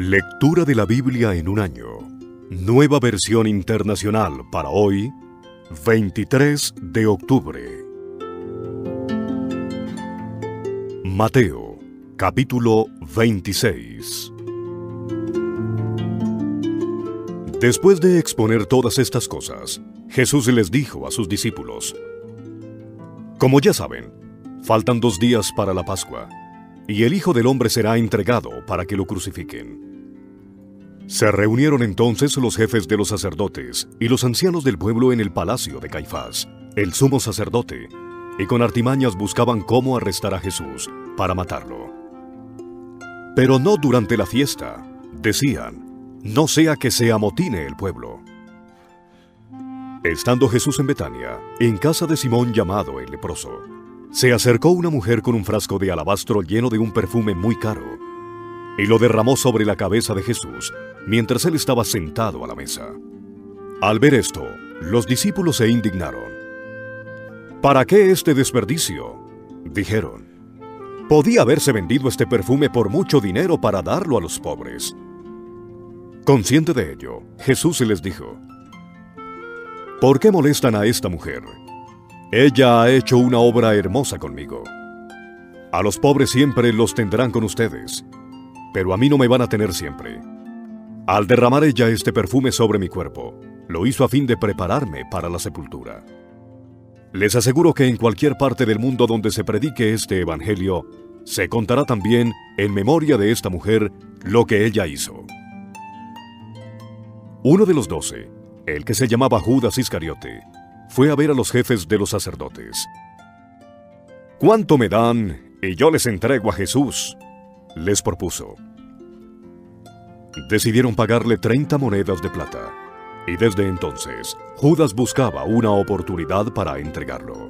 Lectura de la Biblia en un año. Nueva versión internacional para hoy, 23 de octubre. Mateo, capítulo 26. Después de exponer todas estas cosas, Jesús les dijo a sus discípulos: Como ya saben, faltan 2 días para la Pascua, y el Hijo del Hombre será entregado para que lo crucifiquen. Se reunieron entonces los jefes de los sacerdotes y los ancianos del pueblo en el palacio de Caifás, el sumo sacerdote, y con artimañas buscaban cómo arrestar a Jesús para matarlo. Pero no durante la fiesta, decían, no sea que se amotine el pueblo. Estando Jesús en Betania, en casa de Simón llamado el leproso, se acercó una mujer con un frasco de alabastro lleno de un perfume muy caro, y lo derramó sobre la cabeza de Jesús, mientras él estaba sentado a la mesa. Al ver esto, los discípulos se indignaron. ¿Para qué este desperdicio?, dijeron. Podía haberse vendido este perfume por mucho dinero para darlo a los pobres. Consciente de ello, Jesús les dijo: ¿Por qué molestan a esta mujer? Ella ha hecho una obra hermosa conmigo. A los pobres siempre los tendrán con ustedes, pero a mí no me van a tener siempre. Al derramar ella este perfume sobre mi cuerpo, lo hizo a fin de prepararme para la sepultura. Les aseguro que en cualquier parte del mundo donde se predique este evangelio, se contará también en memoria de esta mujer lo que ella hizo. Uno de los 12, el que se llamaba Judas Iscariote, fue a ver a los jefes de los sacerdotes. ¿Cuánto me dan y yo les entrego a Jesús?, les propuso. Decidieron pagarle 30 monedas de plata, y desde entonces Judas buscaba una oportunidad para entregarlo.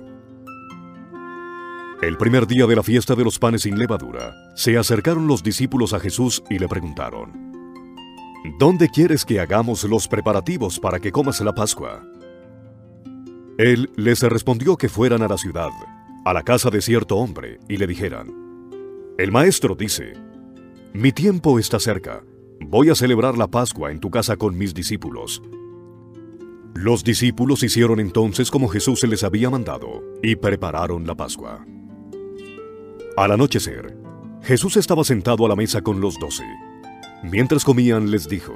El primer día de la fiesta de los panes sin levadura, se acercaron los discípulos a Jesús y le preguntaron: ¿Dónde quieres que hagamos los preparativos para que comas la Pascua? Él les respondió que fueran a la ciudad, a la casa de cierto hombre, y le dijeran: El maestro dice, mi tiempo está cerca, voy a celebrar la Pascua en tu casa con mis discípulos. Los discípulos hicieron entonces como Jesús se les había mandado, y prepararon la Pascua. Al anochecer, Jesús estaba sentado a la mesa con los 12. Mientras comían, les dijo: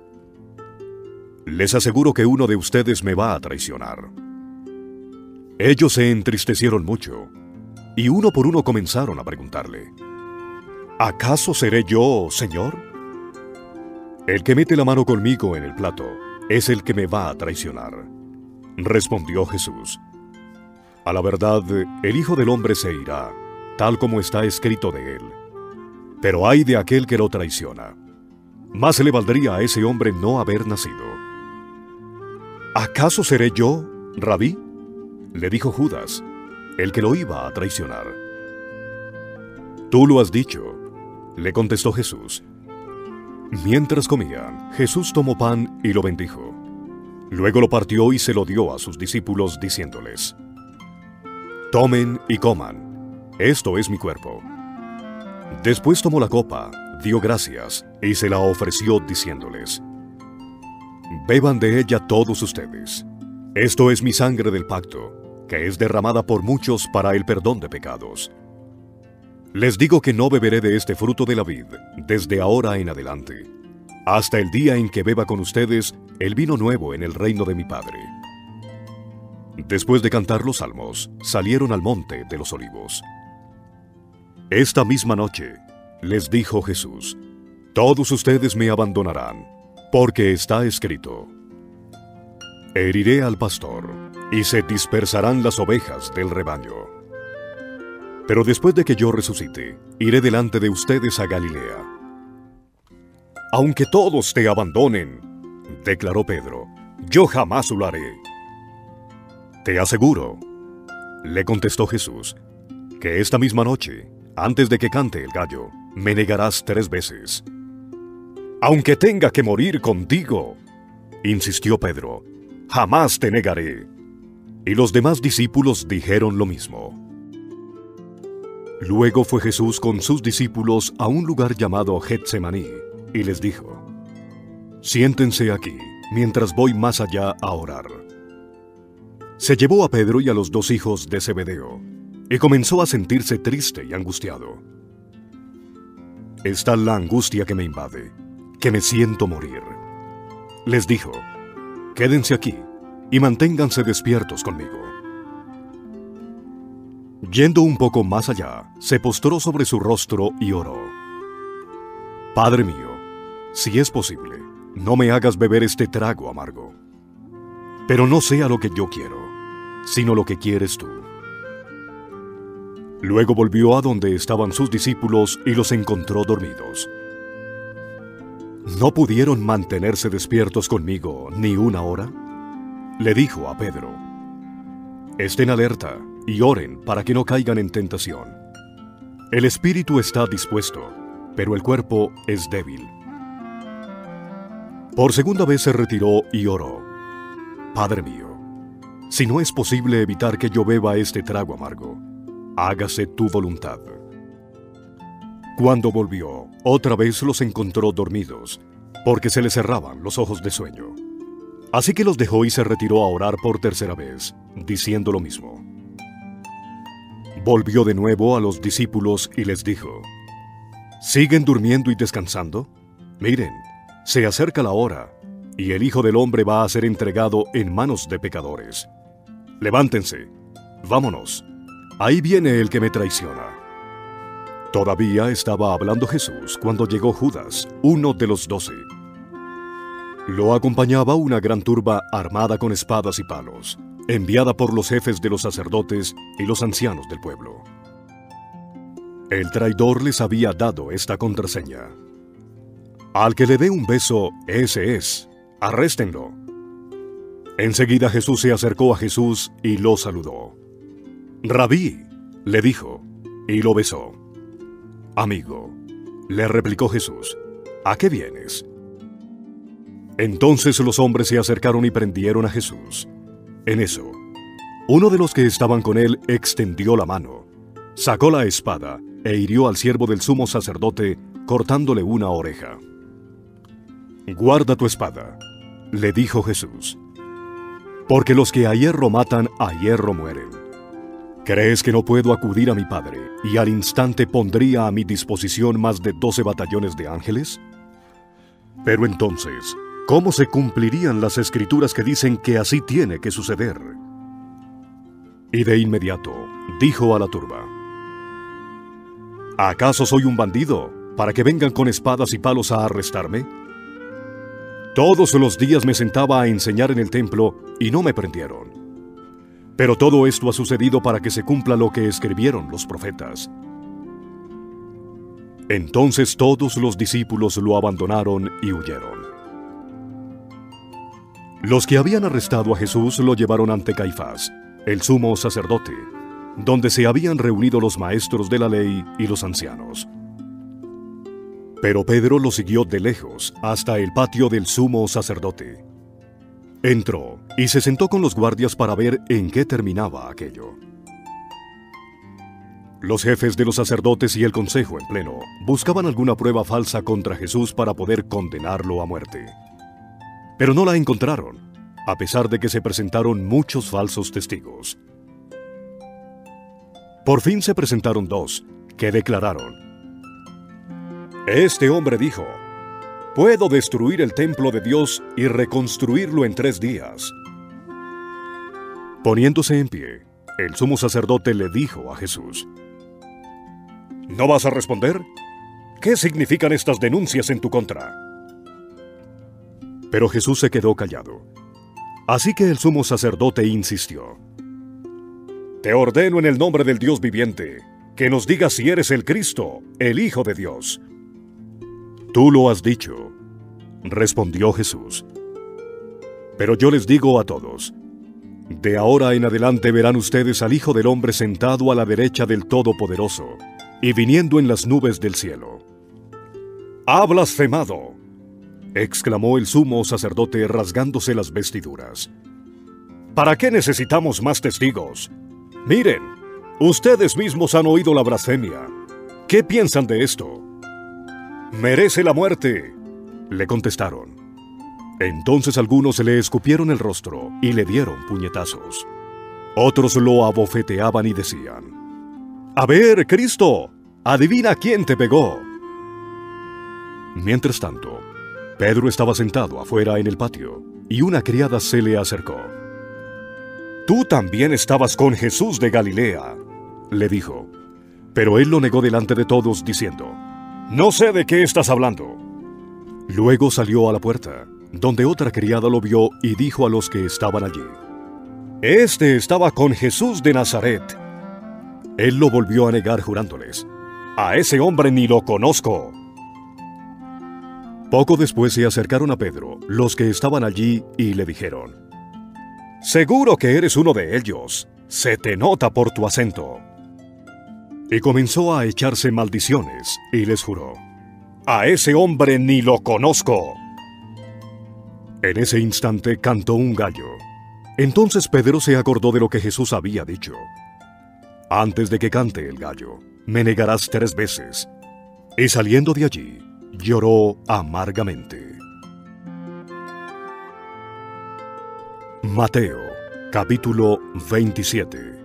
Les aseguro que uno de ustedes me va a traicionar. Ellos se entristecieron mucho, y uno por uno comenzaron a preguntarle: ¿Acaso seré yo, Señor? El que mete la mano conmigo en el plato es el que me va a traicionar, respondió Jesús. A la verdad, el Hijo del Hombre se irá, tal como está escrito de él. Pero ay de aquel que lo traiciona. Más le valdría a ese hombre no haber nacido. ¿Acaso seré yo, Rabí?, le dijo Judas, el que lo iba a traicionar. Tú lo has dicho, le contestó Jesús. Mientras comían, Jesús tomó pan y lo bendijo. Luego lo partió y se lo dio a sus discípulos, diciéndoles: Tomen y coman, esto es mi cuerpo. Después tomó la copa, dio gracias y se la ofreció, diciéndoles: Beban de ella todos ustedes. Esto es mi sangre del pacto, que es derramada por muchos para el perdón de pecados. Les digo que no beberé de este fruto de la vid desde ahora en adelante, hasta el día en que beba con ustedes el vino nuevo en el reino de mi Padre. Después de cantar los salmos, salieron al monte de los olivos. Esta misma noche, les dijo Jesús: Todos ustedes me abandonarán, porque está escrito: Heriré al pastor, y se dispersarán las ovejas del rebaño. Pero después de que yo resucite, iré delante de ustedes a Galilea. Aunque todos te abandonen, declaró Pedro, yo jamás lo haré. Te aseguro, le contestó Jesús, que esta misma noche, antes de que cante el gallo, me negarás 3 veces. Aunque tenga que morir contigo, insistió Pedro, jamás te negaré. Y los demás discípulos dijeron lo mismo. Luego fue Jesús con sus discípulos a un lugar llamado Getsemaní, y les dijo: «Siéntense aquí, mientras voy más allá a orar». Se llevó a Pedro y a los 2 hijos de Zebedeo, y comenzó a sentirse triste y angustiado. «Es tal la angustia que me invade, que me siento morir». Les dijo: «Quédense aquí y manténganse despiertos conmigo». Yendo un poco más allá, se postró sobre su rostro y oró: «Padre mío, si es posible, no me hagas beber este trago amargo. Pero no sea lo que yo quiero, sino lo que quieres tú». Luego volvió a donde estaban sus discípulos y los encontró dormidos. ¿No pudieron mantenerse despiertos conmigo ni una hora?, le dijo a Pedro. «Estén alerta y oren para que no caigan en tentación. El espíritu está dispuesto, pero el cuerpo es débil». Por segunda vez se retiró y oró: «Padre mío, si no es posible evitar que yo beba este trago amargo, hágase tu voluntad». Cuando volvió, otra vez los encontró dormidos, porque se les cerraban los ojos de sueño. Así que los dejó y se retiró a orar por tercera vez, diciendo lo mismo. Volvió de nuevo a los discípulos y les dijo: ¿siguen durmiendo y descansando? Miren, se acerca la hora, y el Hijo del Hombre va a ser entregado en manos de pecadores. Levántense, vámonos, ahí viene el que me traiciona. Todavía estaba hablando Jesús cuando llegó Judas, uno de los 12. Lo acompañaba una gran turba armada con espadas y palos, enviada por los jefes de los sacerdotes y los ancianos del pueblo. El traidor les había dado esta contraseña: «Al que le dé un beso, ese es, arréstenlo». Enseguida Jesús se acercó a Jesús y lo saludó. «Rabí», le dijo, y lo besó. «Amigo», le replicó Jesús, «¿a qué vienes?». Entonces los hombres se acercaron y prendieron a Jesús. En eso, uno de los que estaban con él extendió la mano, sacó la espada e hirió al siervo del sumo sacerdote, cortándole una oreja. «Guarda tu espada», le dijo Jesús, «porque los que a hierro matan, a hierro mueren. ¿Crees que no puedo acudir a mi Padre y al instante pondría a mi disposición más de 12 batallones de ángeles? Pero entonces, ¿cómo se cumplirían las escrituras que dicen que así tiene que suceder?». Y de inmediato dijo a la turba: «¿Acaso soy un bandido para que vengan con espadas y palos a arrestarme? Todos los días me sentaba a enseñar en el templo y no me prendieron. Pero todo esto ha sucedido para que se cumpla lo que escribieron los profetas». Entonces todos los discípulos lo abandonaron y huyeron. Los que habían arrestado a Jesús lo llevaron ante Caifás, el sumo sacerdote, donde se habían reunido los maestros de la ley y los ancianos. Pero Pedro lo siguió de lejos hasta el patio del sumo sacerdote. Entró y se sentó con los guardias para ver en qué terminaba aquello. Los jefes de los sacerdotes y el consejo en pleno buscaban alguna prueba falsa contra Jesús para poder condenarlo a muerte. Pero no la encontraron, a pesar de que se presentaron muchos falsos testigos. Por fin se presentaron 2, que declararon: «Este hombre dijo: puedo destruir el templo de Dios y reconstruirlo en 3 días». Poniéndose en pie, el sumo sacerdote le dijo a Jesús: «¿No vas a responder? ¿Qué significan estas denuncias en tu contra?». Pero Jesús se quedó callado. Así que el sumo sacerdote insistió: «Te ordeno en el nombre del Dios viviente, que nos digas si eres el Cristo, el Hijo de Dios». «Tú lo has dicho», respondió Jesús. «Pero yo les digo a todos, de ahora en adelante verán ustedes al Hijo del Hombre sentado a la derecha del Todopoderoso y viniendo en las nubes del cielo». «¡Ha blasfemado!», exclamó el sumo sacerdote rasgándose las vestiduras. «¿Para qué necesitamos más testigos? Miren, ustedes mismos han oído la blasfemia. ¿Qué piensan de esto? Merece la muerte Le contestaron. Entonces algunos le escupieron el rostro y le dieron puñetazos. Otros lo abofeteaban y decían: «A ver, Cristo, adivina quién te pegó». Mientras tanto, Pedro estaba sentado afuera en el patio, y una criada se le acercó. «Tú también estabas con Jesús de Galilea», le dijo. Pero él lo negó delante de todos, diciendo: «No sé de qué estás hablando». Luego salió a la puerta, donde otra criada lo vio y dijo a los que estaban allí: «Este estaba con Jesús de Nazaret». Él lo volvió a negar jurándoles: «A ese hombre ni lo conozco». Poco después se acercaron a Pedro los que estaban allí y le dijeron: «Seguro que eres uno de ellos, se te nota por tu acento». Y comenzó a echarse maldiciones y les juró: «A ese hombre ni lo conozco». En ese instante cantó un gallo. Entonces Pedro se acordó de lo que Jesús había dicho: «Antes de que cante el gallo, me negarás 3 veces». Y saliendo de allí, lloró amargamente. Mateo, capítulo 27.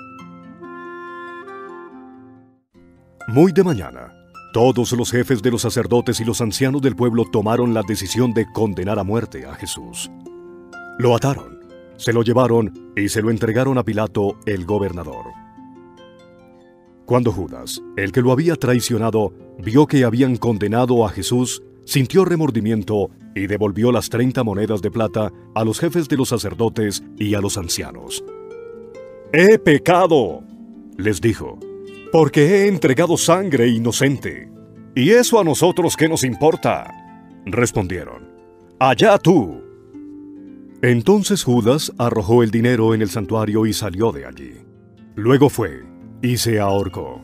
Muy de mañana, todos los jefes de los sacerdotes y los ancianos del pueblo tomaron la decisión de condenar a muerte a Jesús. Lo ataron, se lo llevaron y se lo entregaron a Pilato, el gobernador. Cuando Judas, el que lo había traicionado, vio que habían condenado a Jesús, sintió remordimiento y devolvió las 30 monedas de plata a los jefes de los sacerdotes y a los ancianos. «He pecado», les dijo, «porque he entregado sangre inocente». «¿Y eso a nosotros qué nos importa?», respondieron. «Allá tú». Entonces Judas arrojó el dinero en el santuario y salió de allí. Luego fue y se ahorcó.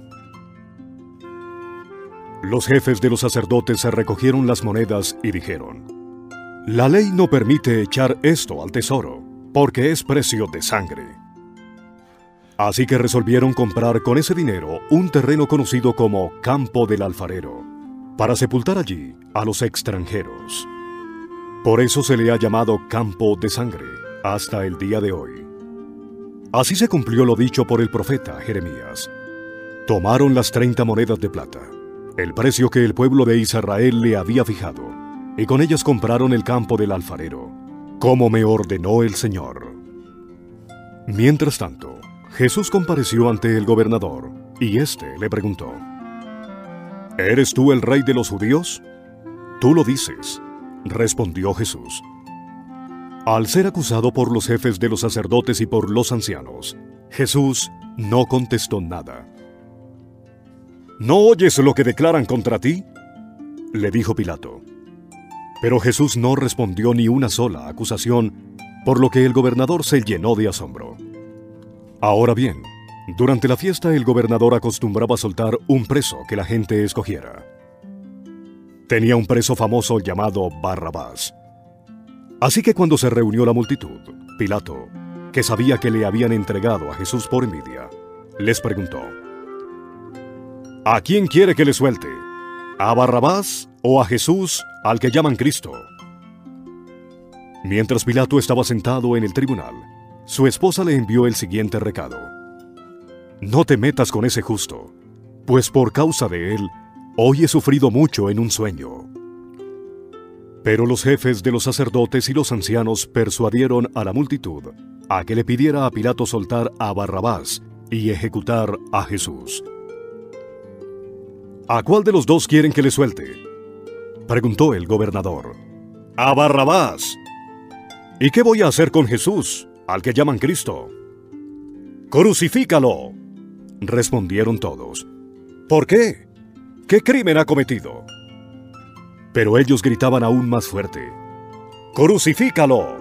Los jefes de los sacerdotes se recogieron las monedas y dijeron: «La ley no permite echar esto al tesoro, porque es precio de sangre». Así que resolvieron comprar con ese dinero un terreno conocido como Campo del Alfarero, para sepultar allí a los extranjeros. Por eso se le ha llamado Campo de Sangre hasta el día de hoy. Así se cumplió lo dicho por el profeta Jeremías. Tomaron las 30 monedas de plata, el precio que el pueblo de Israel le había fijado, y con ellas compraron el campo del alfarero, como me ordenó el Señor. Mientras tanto, Jesús compareció ante el gobernador, y éste le preguntó: «¿Eres tú el rey de los judíos?». «Tú lo dices», respondió Jesús. Al ser acusado por los jefes de los sacerdotes y por los ancianos, Jesús no contestó nada. «¿No oyes lo que declaran contra ti?», le dijo Pilato. Pero Jesús no respondió ni una sola acusación, por lo que el gobernador se llenó de asombro. Ahora bien, durante la fiesta el gobernador acostumbraba soltar un preso que la gente escogiera. Tenía un preso famoso llamado Barrabás. Así que cuando se reunió la multitud, Pilato, que sabía que le habían entregado a Jesús por envidia, les preguntó: «¿A quién quiere que le suelte? ¿A Barrabás o a Jesús, al que llaman Cristo?». Mientras Pilato estaba sentado en el tribunal, su esposa le envió el siguiente recado: «No te metas con ese justo, pues por causa de él, hoy he sufrido mucho en un sueño». Pero los jefes de los sacerdotes y los ancianos persuadieron a la multitud a que le pidiera a Pilato soltar a Barrabás y ejecutar a Jesús. «¿A cuál de los dos quieren que le suelte?», preguntó el gobernador. «A Barrabás». «¿Y qué voy a hacer con Jesús, al que llaman Cristo?». «Crucifícalo», respondieron todos. «¿Por qué? ¿Qué crimen ha cometido?». Pero ellos gritaban aún más fuerte: «¡Crucifícalo!».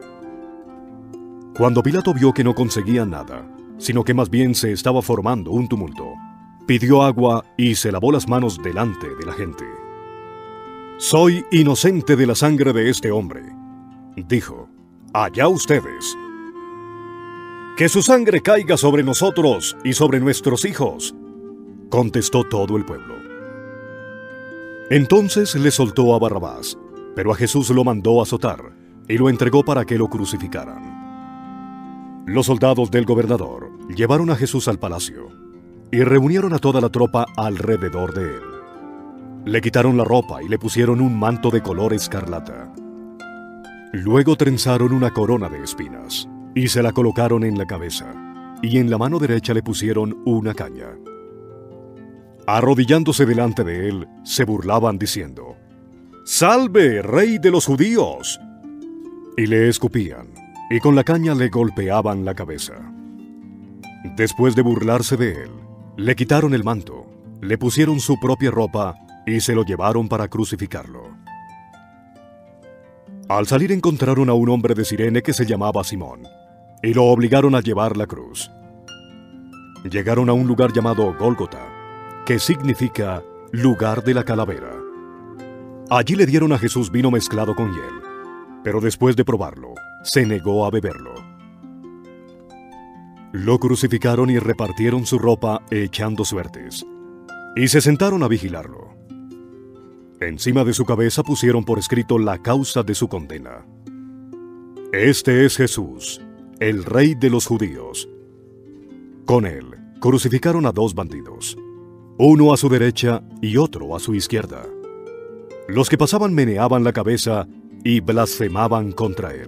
Cuando Pilato vio que no conseguían nada, sino que más bien se estaba formando un tumulto, pidió agua y se lavó las manos delante de la gente. «Soy inocente de la sangre de este hombre», dijo. «Allá ustedes». «Que su sangre caiga sobre nosotros y sobre nuestros hijos», contestó todo el pueblo. Entonces le soltó a Barrabás, pero a Jesús lo mandó azotar y lo entregó para que lo crucificaran. Los soldados del gobernador llevaron a Jesús al palacio y reunieron a toda la tropa alrededor de él. Le quitaron la ropa y le pusieron un manto de color escarlata. Luego trenzaron una corona de espinas y se la colocaron en la cabeza, y en la mano derecha le pusieron una caña. Arrodillándose delante de él, se burlaban diciendo: «¡Salve, Rey de los judíos!» Y le escupían, y con la caña le golpeaban la cabeza. Después de burlarse de él, le quitaron el manto, le pusieron su propia ropa y se lo llevaron para crucificarlo. Al salir encontraron a un hombre de Cirene que se llamaba Simón, y lo obligaron a llevar la cruz. Llegaron a un lugar llamado Gólgota, que significa lugar de la calavera. Allí le dieron a Jesús vino mezclado con hiel, pero después de probarlo, se negó a beberlo. Lo crucificaron y repartieron su ropa echando suertes, y se sentaron a vigilarlo. Encima de su cabeza pusieron por escrito la causa de su condena: «Este es Jesús, el Rey de los judíos». Con él crucificaron a dos bandidos, uno a su derecha y otro a su izquierda. Los que pasaban meneaban la cabeza y blasfemaban contra él.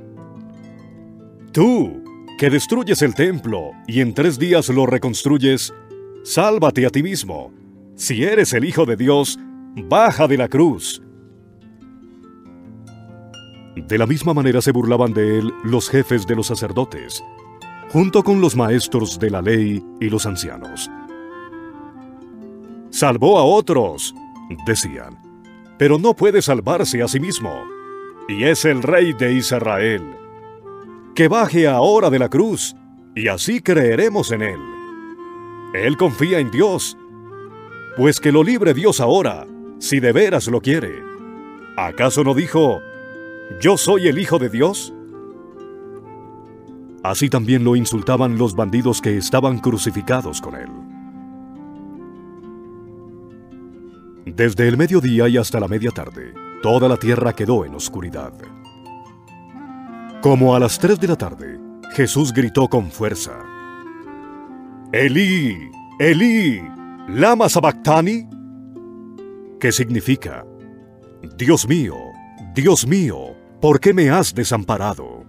«Tú, que destruyes el templo y en 3 días lo reconstruyes, sálvate a ti mismo. Si eres el Hijo de Dios, baja de la cruz». De la misma manera se burlaban de él los jefes de los sacerdotes, junto con los maestros de la ley y los ancianos. «Salvó a otros», decían, «pero no puede salvarse a sí mismo, y es el Rey de Israel. Que baje ahora de la cruz, y así creeremos en él. Él confía en Dios, pues que lo libre Dios ahora, si de veras lo quiere. ¿Acaso no dijo: yo soy el Hijo de Dios?» Así también lo insultaban los bandidos que estaban crucificados con él. Desde el mediodía y hasta la media tarde, toda la tierra quedó en oscuridad. Como a las 3 de la tarde, Jesús gritó con fuerza: «Elí, Elí, ¿lama sabactani?», que significa: Dios mío, ¿por qué me has desamparado?».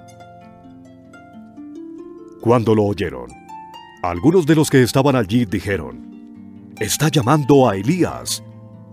Cuando lo oyeron, algunos de los que estaban allí dijeron: «Está llamando a Elías».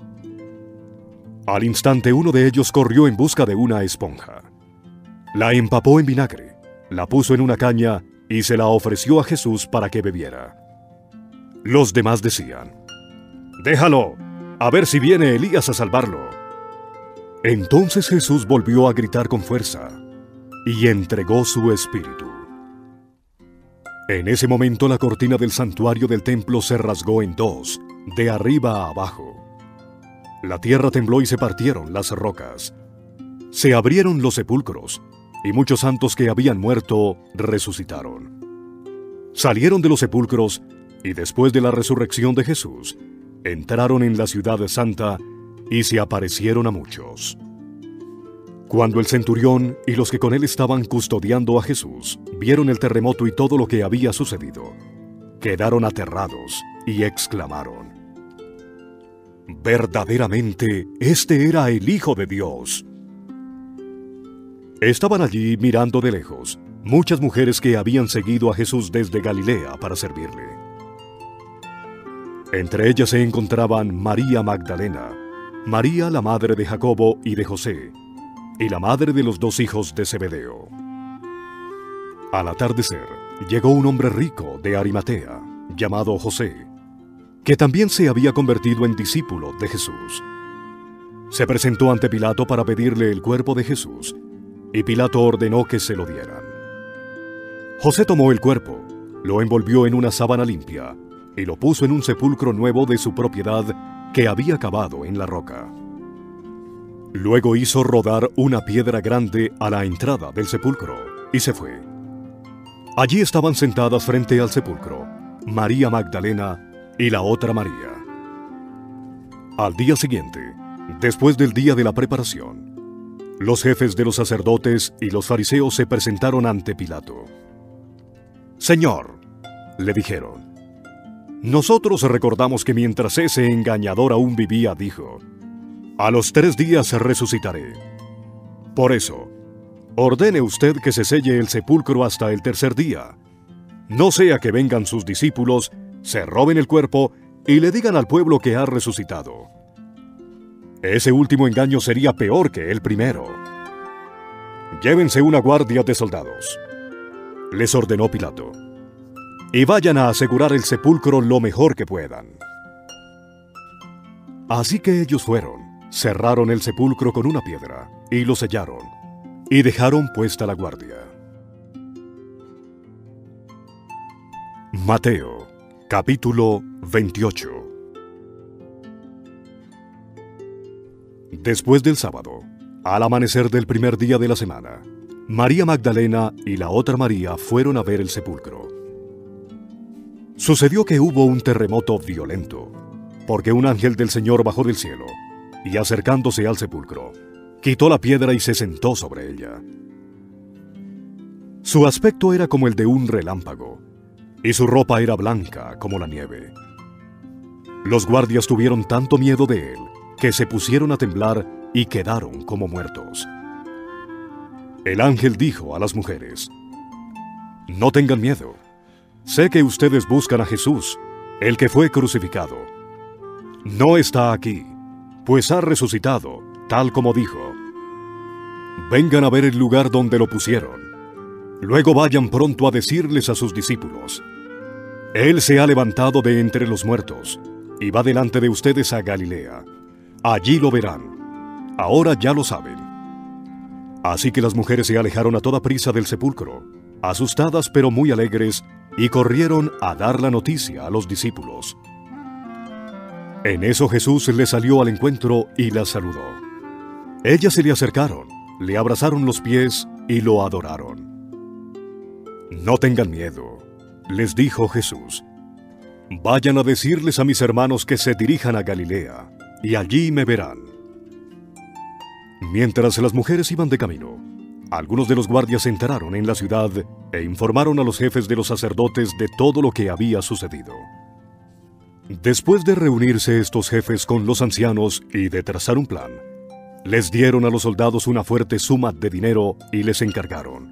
Al instante uno de ellos corrió en busca de una esponja. La empapó en vinagre, la puso en una caña y se la ofreció a Jesús para que bebiera. Los demás decían: «Déjalo, a ver si viene Elías a salvarlo». Entonces Jesús volvió a gritar con fuerza y entregó su espíritu. En ese momento la cortina del santuario del templo se rasgó en 2, de arriba a abajo. La tierra tembló y se partieron las rocas. Se abrieron los sepulcros, y muchos santos que habían muerto resucitaron. Salieron de los sepulcros, y después de la resurrección de Jesús, entraron en la ciudad santa y se aparecieron a muchos. Cuando el centurión y los que con él estaban custodiando a Jesús vieron el terremoto y todo lo que había sucedido, quedaron aterrados y exclamaron: «Verdaderamente, este era el Hijo de Dios». Estaban allí mirando de lejos muchas mujeres que habían seguido a Jesús desde Galilea para servirle. Entre ellas se encontraban María Magdalena, María la madre de Jacobo y de José, y la madre de los 2 hijos de Zebedeo. Al atardecer, llegó un hombre rico de Arimatea, llamado José, que también se había convertido en discípulo de Jesús. Se presentó ante Pilato para pedirle el cuerpo de Jesús, y Pilato ordenó que se lo dieran. José tomó el cuerpo, lo envolvió en una sábana limpia, y lo puso en un sepulcro nuevo de su propiedad que había cavado en la roca. Luego hizo rodar una piedra grande a la entrada del sepulcro, y se fue. Allí estaban sentadas frente al sepulcro María Magdalena y la otra María. Al día siguiente, Después del día de la preparación, los jefes de los sacerdotes y los fariseos se presentaron ante Pilato. «Señor», le dijeron, «nosotros recordamos que mientras ese engañador aún vivía, dijo, a los 3 días resucitaré. Por eso, ordene usted que se selle el sepulcro hasta el 3er día. No sea que vengan sus discípulos, se roben el cuerpo y le digan al pueblo que ha resucitado. Ese último engaño sería peor que el primero. Llévense una guardia de soldados», les ordenó Pilato, «y vayan a asegurar el sepulcro lo mejor que puedan». Así que ellos fueron, cerraron el sepulcro con una piedra y lo sellaron, y dejaron puesta la guardia. Mateo, capítulo 28. Después del sábado, al amanecer del primer día de la semana, María Magdalena y la otra María fueron a ver el sepulcro. Sucedió que hubo un terremoto violento, porque un ángel del Señor bajó del cielo, y acercándose al sepulcro, quitó la piedra y se sentó sobre ella. Su aspecto era como el de un relámpago, y su ropa era blanca como la nieve. Los guardias tuvieron tanto miedo de él, que se pusieron a temblar y quedaron como muertos. El ángel dijo a las mujeres, «No tengan miedo. Sé que ustedes buscan a Jesús, el que fue crucificado. No está aquí, pues ha resucitado, tal como dijo. Vengan a ver el lugar donde lo pusieron. Luego vayan pronto a decirles a sus discípulos, Él se ha levantado de entre los muertos, y va delante de ustedes a Galilea. Allí lo verán. Ahora ya lo saben». Así que las mujeres se alejaron a toda prisa del sepulcro, asustadas pero muy alegres, y corrieron a dar la noticia a los discípulos. En eso Jesús les salió al encuentro y las saludó. Ellas se le acercaron, le abrazaron los pies y lo adoraron. «No tengan miedo», les dijo Jesús. «Vayan a decirles a mis hermanos que se dirijan a Galilea, y allí me verán». Mientras las mujeres iban de camino, algunos de los guardias entraron en la ciudad e informaron a los jefes de los sacerdotes de todo lo que había sucedido. Después de reunirse estos jefes con los ancianos y de trazar un plan, les dieron a los soldados una fuerte suma de dinero y les encargaron: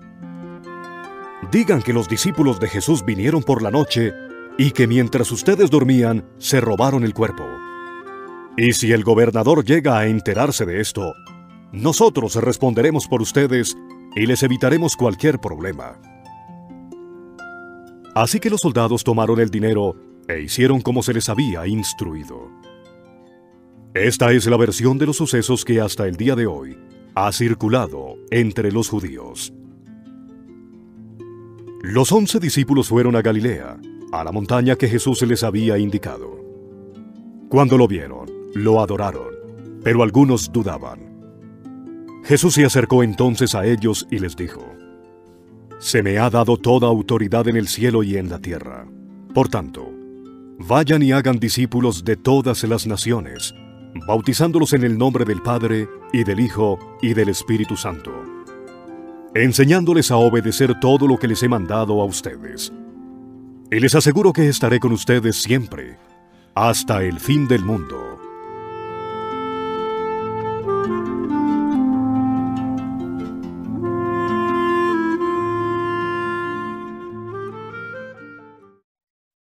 «Digan que los discípulos de Jesús vinieron por la noche y que mientras ustedes dormían, se robaron el cuerpo. Y si el gobernador llega a enterarse de esto, nosotros responderemos por ustedes y les evitaremos cualquier problema». Así que los soldados tomaron el dinero e hicieron como se les había instruido. Esta es la versión de los sucesos que hasta el día de hoy ha circulado entre los judíos. Los 11 discípulos fueron a Galilea, a la montaña que Jesús les había indicado. Cuando lo vieron, lo adoraron, pero algunos dudaban. Jesús se acercó entonces a ellos y les dijo: «Se me ha dado toda autoridad en el cielo y en la tierra. Por tanto, vayan y hagan discípulos de todas las naciones, bautizándolos en el nombre del Padre, y del Hijo, y del Espíritu Santo, enseñándoles a obedecer todo lo que les he mandado a ustedes. Y les aseguro que estaré con ustedes siempre, hasta el fin del mundo».